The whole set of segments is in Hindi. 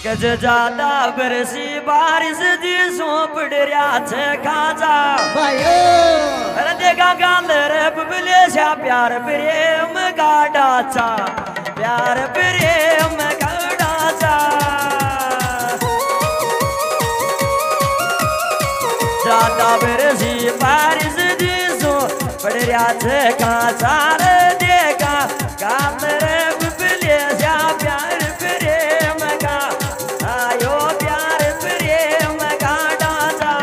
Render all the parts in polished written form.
गज ज्यादा बरसी बारिश जी सौंप डरिया छे खाजा भाइयो अरे देखा गाल रे बबले शा प्यार प्रेम गाड़ा चा प्यार प्रेम गाड़ा चा ज्यादा बरसी बारिश जी सौंप डरिया छे खाजा रे देखा गाल रे बबले शा प्यार प्रेम का आयो प्यार प्रेम गाड़ा चा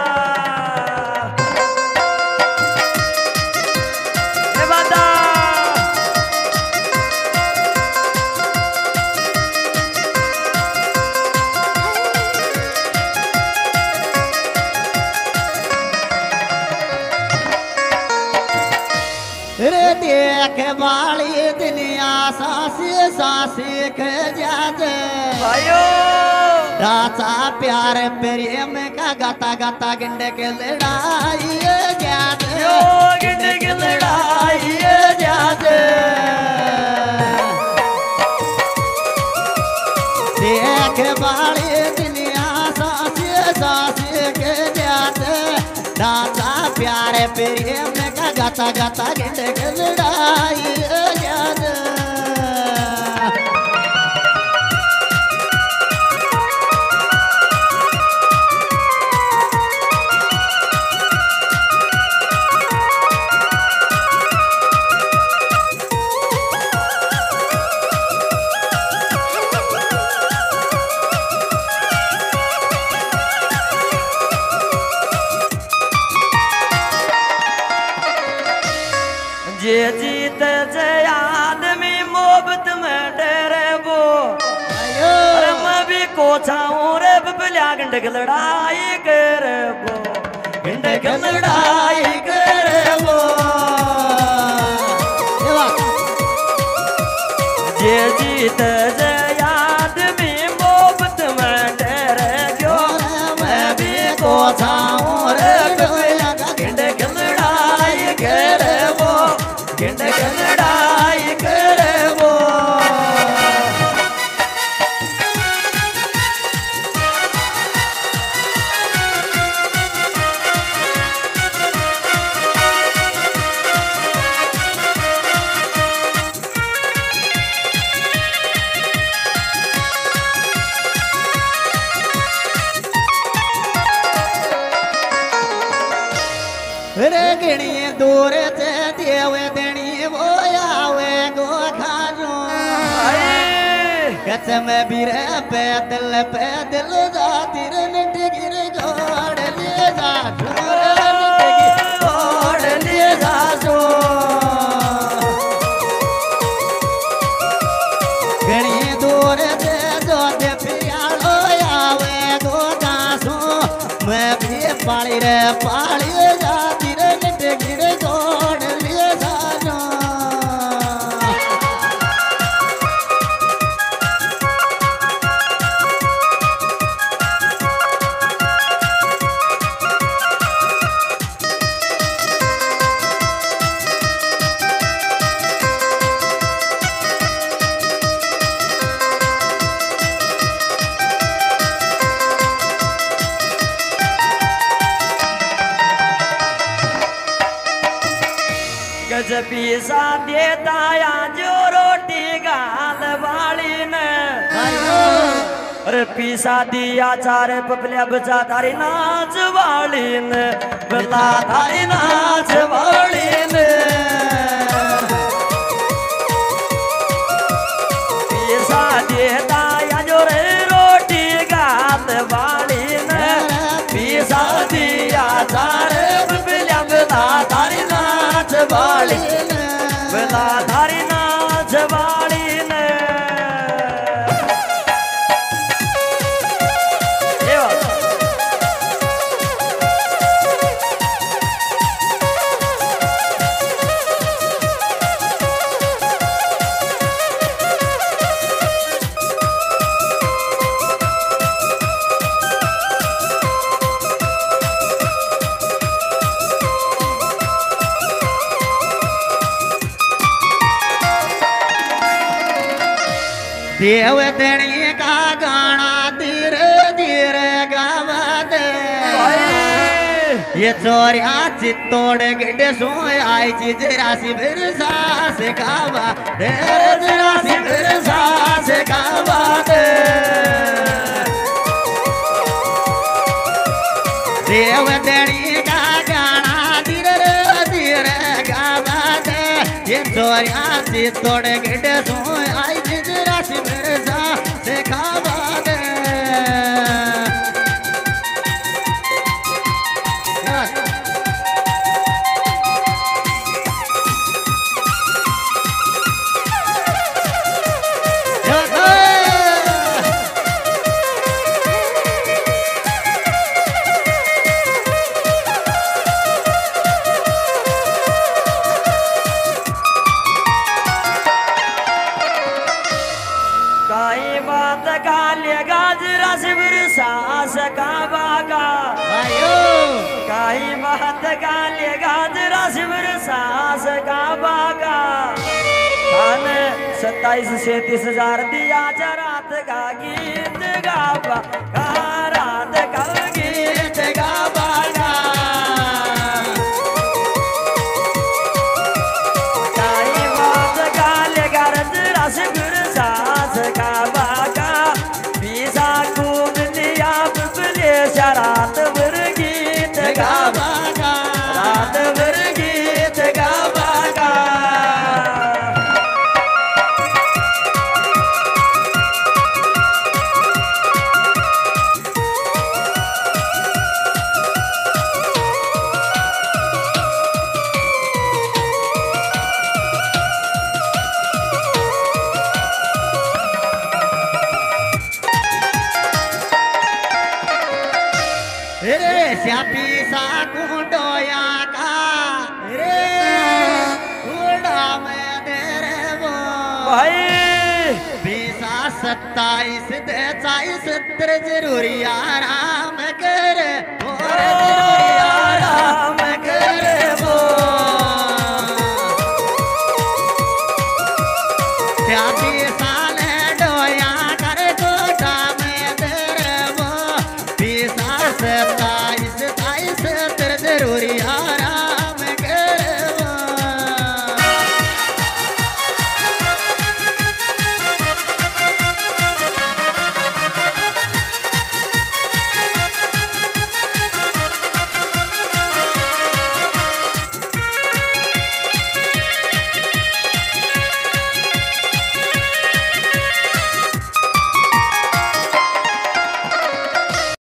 ये बता रे देख वाली दुनिया सासी सासी के जाते आयो राचा प्यार प्रेम का गाता गाता गिंडे के लड़ाई जाते यो गिंड की लड़ाई जाते देख वाली दुनिया सासी सासी के जाते राचा प्यार प्रेम का गाता गाता गिंडे के लड़ाई जाते जे जीत जे आदमी मोहब्बत में डरे वो अरे मैं भी कोचाऊं रे बबलिया गिंड की लड़ाई करे वो गिंड की लड़ाई करे वो जे जीत जे आदमी मोहब्बत में डरे क्यों मैं भी कोचाऊं रे बबलिया गिंड की लड़ाई करे वो गिंड की लड़ाई करे वो रे गिणिए दूर से देवे देनी वो आवे गो खाजो कसम बीरे पैदल पैदल जाती रे नटगिर गोड़ ले जा गोड़ ले जा सो गिणिए दूर से जो दे पियालो आवे गो गासो मैं भी पाली रे पाली जाती रे नटगिर गोड़ ले जा गज पीसा देता या जो रोटी गाल वाली ने अरे पीसा दिया चारे पपलिया बचा तारी नाच वाली ने बता तारी नाच वाली ने पीसा देता या जो रे रोटी गाल वाली ने पीसा दिया चारे पपलिया बता तारी नाच वाली बता तारी नाच वाली ने देव देणी का गाना दी ये चोरिया चित्तोड़ गिड्डे सो आई चीज राशि बिरसा से काबा तेरे राशि बिरसा से काबा देव देनी का गाना धीरे धीरे गावा दे ये चोरिया चित्तोड़ गिड्डे सो आई चीज राशि बिरसा से काबा दे सास का बागा काई बात गाले गाजरा शिविर सास का बागा खान 27-37 दिया रात का गीत गावा रात का गीत गावा काई बात गाले गाजरा शिविर सास का बागा रात भर गीत गावागा रात भर गीत गावागा रे श्यापी सा कुंडोया का रे उड़ा में तेरे वो भाई 20 27 40 जरूरी आराम कर